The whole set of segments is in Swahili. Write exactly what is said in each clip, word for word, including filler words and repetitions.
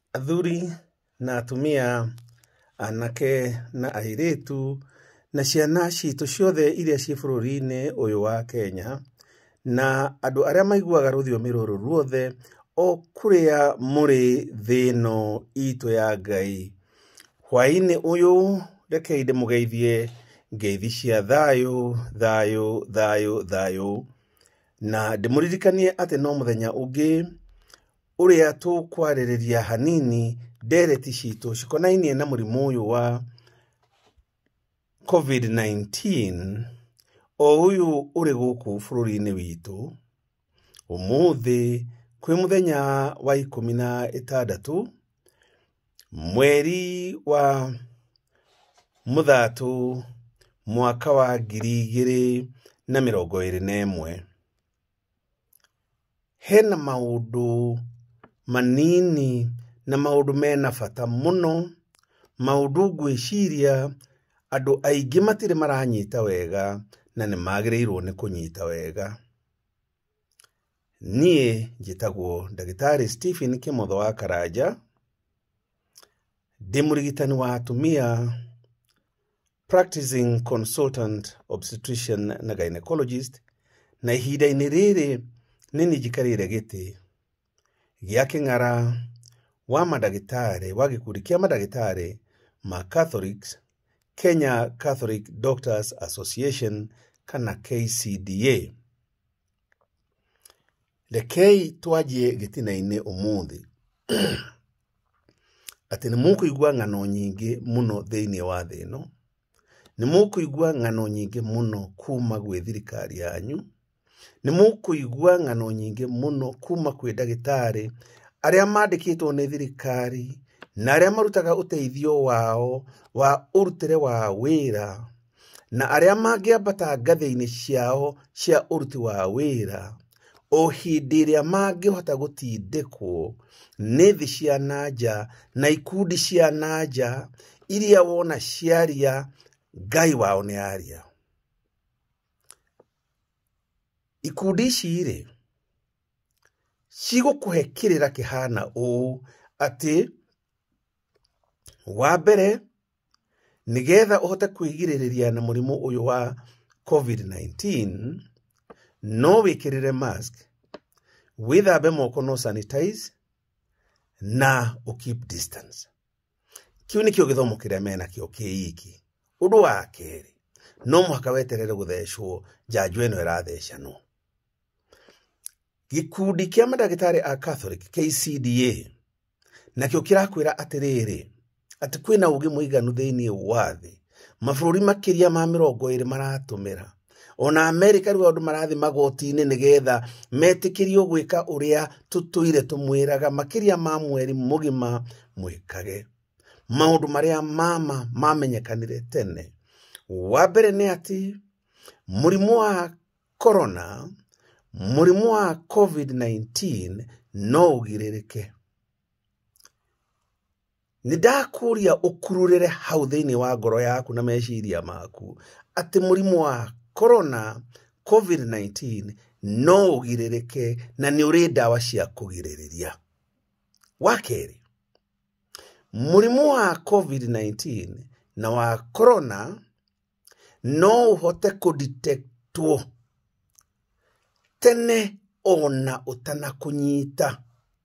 athuri na atumia, anake na airitu na ciana citu ciothe iria ci bururi-ini uyu wa Kenya na andu aria maiguaga ruthiomi ruru ruothe o kuria muri thino itu ya Ngai. Hwaini uyu reke inde mugeithie ngeithi cia thayo thayo thayo thayo na ndimuririkanie ati no muthenya ungi uria tukwariria hanini ndereti citu cikonainie na murimu uyu wa COVID nineteen o uyu uri guku bururi-ini witu. Umuthi kwi muthenya wa ikumi na itandatu mweri wa muthatu mwaka wa ngiri igiri na mirongo iri na imwe. Hena maundu manini na maundu mena bata muno, maundu ngwiciria andu aingi matire maranyita wega na ni magirirwo ni kunyita wega. Nie njitagwo Ndagitari Stephen Kimotho wa Karanja, ndi murigitani wa atumia, practicing consultant obstetrician na gynecologist, na ihinda-ini riri nini njikarire giti gia king'ara wa madagitari wa gikundi kia madagitari ma Catholics, Kenya Catholic Doctors Association kana K C D A. Lekei twaje gitina-ini umuthi ati ni mukuigua ng'ano nyingi muno thiini wa thi ino, ni mukuigua ng'ano nyingi muno kuma gwi thirikari yanyu, ni mukuigua ng'ano nyingi muno kuma kwi ndagitari aria mandikitwo ni thirikari na aria marutaga uteithio wao wa urutire wa wira na aria mangiambata ngathi-ini ciao cia uruti wa wira o hindi iria mangihota gutindikwo ni thi cia nanja na ikundi cia nanja iria wona ciaria Ngai wao ni aria. Ikundi ici ri cigukuhe kirira kihana uu ati wa mbere nigetha uhote kwigiririria na murimu uyu wa COVID nineteen no wikirire mask, withambe moko no sanitize na keep distance. Kiu nikio githomo kiria mena kio kiiki. Undu wa keri no muhaka weterere guthecwo njanjo ino irathecano. Gikundi kia madagitari a Catholic K C D A nakio kirakwira atiriri ati kwina ugi muiganu thiini wa thi, mabururi makiria ma mirongo iri maratumira, ona America riu andu marathi magoti-ini nigetha metikirio gwika uria tutuire tumwiraga makiria ma mweri mugima mwikage. Maundu maria mama mamenyekanire tene. Wa mbere ni ati murimu wa corona, murimu wa COVID nineteen no ugiririke. Nidakuria ukururire hau thiini wa ngoro yaku na meciria maku ati murimu wa corona COVID nineteen no ugiririke na ni uri dawa cia kugiririria. Wakeri murimu wa COVID nineteen na wa corona no uhote kudetectwo tene ona utana kunyita.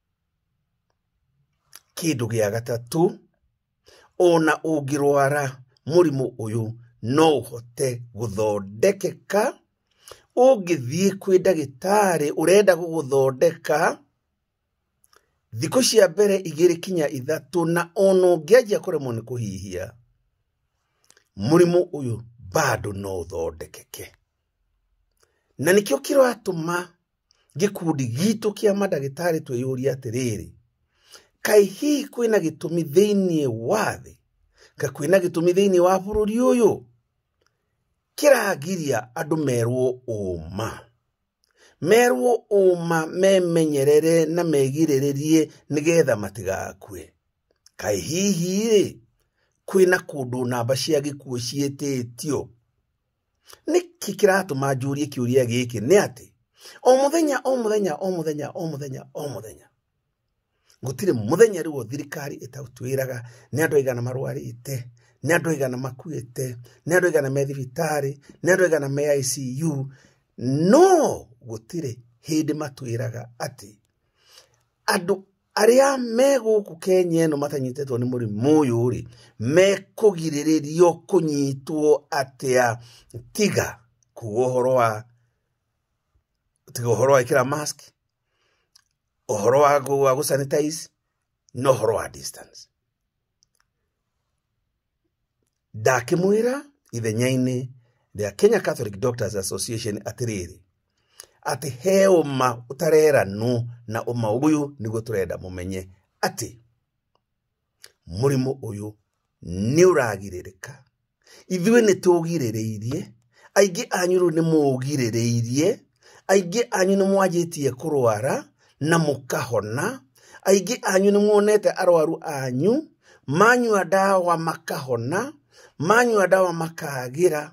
Kindu gia gatatu, ona ungirwara murimu uyu no uhote guthondekeka ungithie kwi ndagitari urenda guguthondeka thiku cia mbere igiri kinya ithatu na ono ungianjia kuremwo ni kuhihia, murimu uyu bado no uthondekeke. Na nikio kiratuma gikundi gitu kia madagitari twiyuria atiriri, kai hii kwina gitumi thiini wa thi ka kwina gitumi thiini wa bururi uyu kiragiria andu merwo uma merwo uma memenyerere na megiriririe nigetha matigakue. Kai hihi kwina kundu namba cia gikuo cietitio. Niki kiratuma njurie kiuria giki ni ati o muthenya o muthenya o muthenya o muthenya o muthenya gutire muthenya riwo thirikari itatwiraga ni andu aigana marwarite, ni andu aigana makuite, ni andu aigana me thibitari, ni andu aigana me I C U. No gutire hindi matwiraga ati andu aria me guku Kenya no matanyitetwo ni murimu uyu ri mekugiriririo kunyitwo atia tiga kuhoro wa tiga uhoro wa ikira mask, uhoro wa go go sanitize, no uhoro wa distance. Dakimwira ithenyaini the Kenya Catholic Doctors Association atiriri ati he uma utarera nu na uma uyu nigo turenda mumenye ati murimu uyu ni uragiririka. Ithuĩ nĩ tũgirĩrĩirie, aingĩ anyu nĩ mũgirĩrĩirie, aingĩ anyu nĩ mwanjĩtie kũrwara na mũkahona, aingĩ anyu nĩ muonete arwaru anyu manyua dawa makahona, manyua dawa makagira.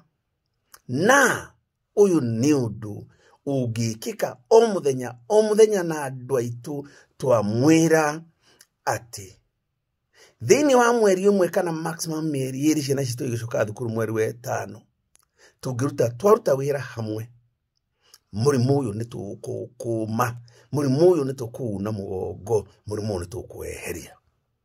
Na uyu ni undu ugikika o muthenya o muthenya na andu aitu twamwira ati thiini wa mweri umwe kana maximum mieri iri ciana citu igicoka thukuru mweri wa gatano tungiruta twaruta wira hamwe murimu uyu ni tukuma, murimu uyu ni tukuna mugongo, murimu ni tukweheria.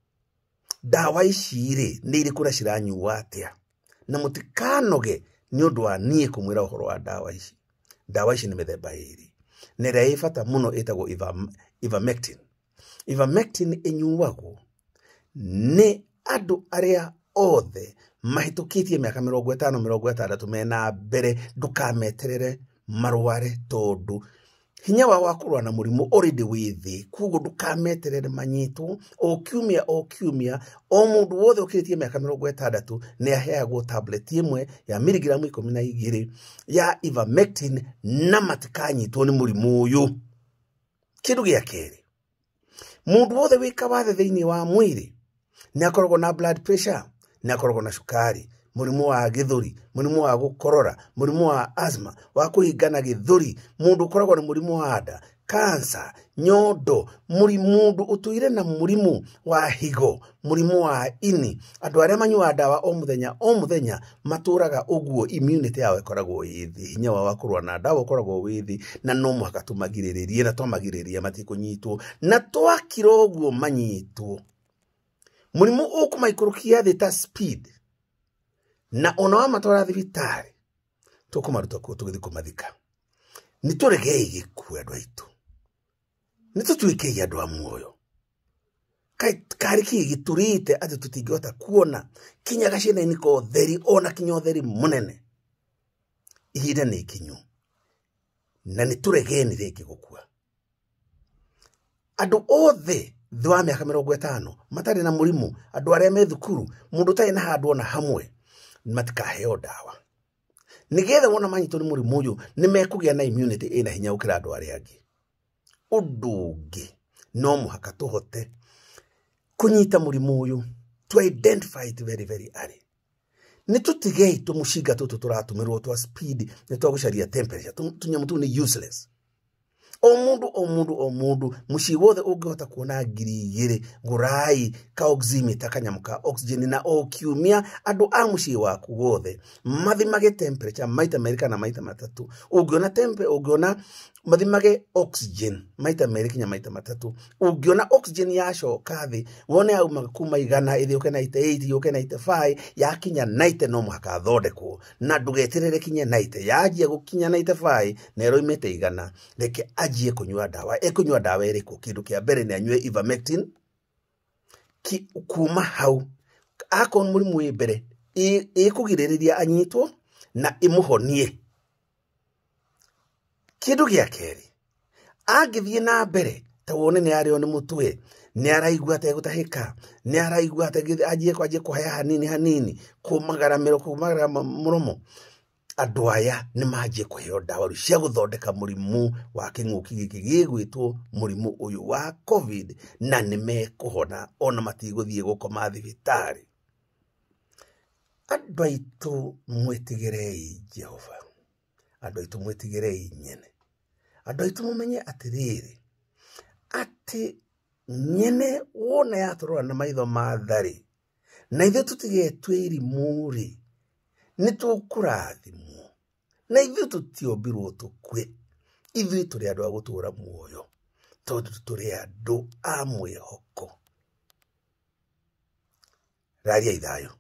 Dawa ici ri ni iri kura ciranyuwa atia na mutikanoge ni undu wa nie kumwira uhoro wa dawa ici. Dawa ici ni mithemba iri. Nira ifata muno itago ivermectin. Ivermectin inyuwagwo ni andu aria othe mahitukitie miaka mirongo itano mirongo itandatu mena mbere ndukameterere marware tondu hinya wa wakurwa na murimu already withi, kugo ndukameterere manyitwo o kiumia o kiumia. O mundu wothe ukiritie miaka mirongo itandatu ni aheagwo tablet imwe ya miligramu ikumi na igiri ya ivermectin na matikanyitwo ni murimu uyu. Kindu gia keri, mundu wothe wika wathe thiini wa mwiri ni akoragwo na blood pressure, ni akoragwo na shukari, murimu wa githuri, murimu wa gukorora, murimu wa asthma, wa kuhingana githuri, mundu ukoragwo na murimu wa nda, cancer, nyondo, mundu utuire na murimu wa higo, murimu wa ini. Andu aria manyua dawa o muthenya o muthenya maturaga uguo, immunity yao ikoragwo yithi, hinya wa wakurwa na dawa ukoragwo withi, na no muhaka tumagiriririe na twamagiriria matikunyitwo, na twakira uguo manyitwo murimu ukumaikurukia thi ta speed na ona wa matwara thibitari tukumaruta ko tugithi kumathika. Nituregei gikuũ andu aitu, nitutuikei andu a muoyo. Kai kari ki giturite ati tutingihota kuona kinya gacina niko theri ona kinyo theri munene. Ihinda ni kinyu na nituregeni riki gukua. Andu othe thwa miaka mirongo itano matari na murimu, andu aria me thukuru, mundu tai na handu ona hamwe matikaheo dawa. Nigetha wona manyitwo ni murimu uyu ni mekugia na immunity ina hinya ukira andu aria angi. Undu ungi no muhaka tuhote kunyita murimu uyu, to identify it very very early. Ni tutigei tumushiga tutu turatumirwo twa speed ni twagucaria temperature, tunyamu tu ni useless. O mundu o mundu o mundu muci wothe ungihota kuona ngiri igiri gurai ka oximeter kanyamu ka oxygen na o kiumia andu a muci waku wothe mathimage temperature maita meri kana maita matatu. Ungiona tempe ungiona mathimage oxygen maita meri kinya maita matatu. Ungiona oxygen yacoka thi wone auma kuma igana ithi uke ninety-eight uke ninety-five ya kinya ninety no muhaka thondekwo na ndugeterere kinya ninety. Yajia gukinya ninety-five nero imete igana reke ajie kunywa dawa. Ekunywa dawa iriku kindu kia mbere ni anywe ivermectin. Ki kuma hau akon murimu wi mbere ikugiririria anyitwo na imuhonie. Kindu gia keri agithie na mbere ta wone ni ario ni mutwe, ni araigua ate gutahika, ni araigua ate ajie kwa ajie kuhaya hanini hanini, kumagara mero kumagara muromo, andu aya ni majie kuheo dawa cia guthondeka murimu wa king'uki giki gigwitwo murimu uyu wa COVID na ni mekuhona ona matiguthie gukoma thibitari. Andu aitu mwetigirei Jehova, andu aitu mwetigirei nyene, andu aitu mumenye atiriri ati nyene wona yaturora na maitho mathari na ithuĩ tũtigetue irimũ rĩ nĩ tũkũrathimwo na ithuĩ tũtiombirwo tũkue ithuĩ tũrĩ andũ a gũtũũra muoyo tondũ tũrĩ andũ a mwĩhoko. Raria ithayo.